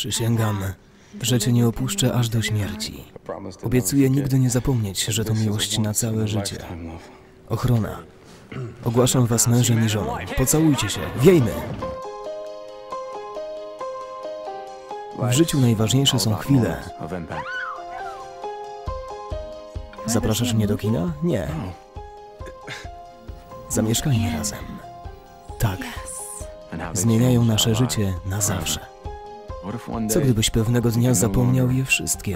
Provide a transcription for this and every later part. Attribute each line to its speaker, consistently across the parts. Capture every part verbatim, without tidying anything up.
Speaker 1: Przysięgam, że cię nie opuszczę aż do śmierci. Obiecuję nigdy nie zapomnieć, że to miłość na całe życie. Ochrona. Ogłaszam was mężem i żoną. Pocałujcie się. Wiejmy! W życiu najważniejsze są chwile. Zapraszasz mnie do kina? Nie. Zamieszkajmy razem. Tak. Zmieniają nasze życie na zawsze. Co gdybyś pewnego dnia zapomniał je wszystkie?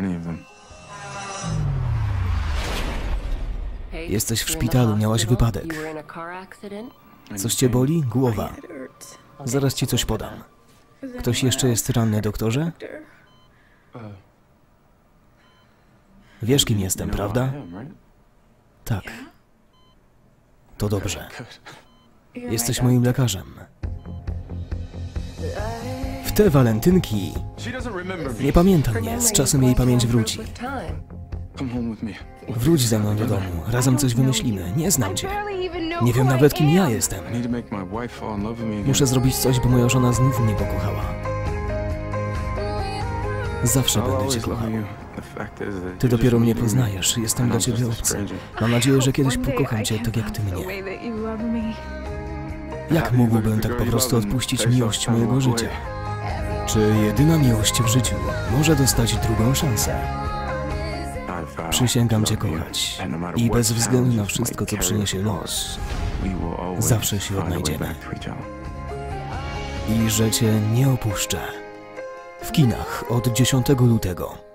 Speaker 1: Jesteś w szpitalu, miałaś wypadek. Coś cię boli? Głowa. Zaraz ci coś podam. Ktoś jeszcze jest ranny, doktorze? Wiesz, kim jestem, prawda? Tak. To dobrze. Jesteś moim lekarzem. W te walentynki nie pamięta mnie, z czasem jej pamięć wróci. Wróć ze mną do domu, razem coś wymyślimy. Nie znam cię. Nie wiem nawet, kim ja jestem. Muszę zrobić coś, by moja żona znów mnie pokochała. Zawsze będę cię kochał. Ty dopiero mnie poznajesz, jestem dla ciebie obcy. Mam nadzieję, że kiedyś pokocham cię tak jak ty mnie. Jak mógłbym tak po prostu odpuścić miłość mojego życia? Czy jedyna miłość w życiu może dostać drugą szansę? Przysięgam cię kochać i bez względu na wszystko, co przyniesie los, zawsze się odnajdziemy. I że cię nie opuszczę. W kinach od dziesiątego lutego.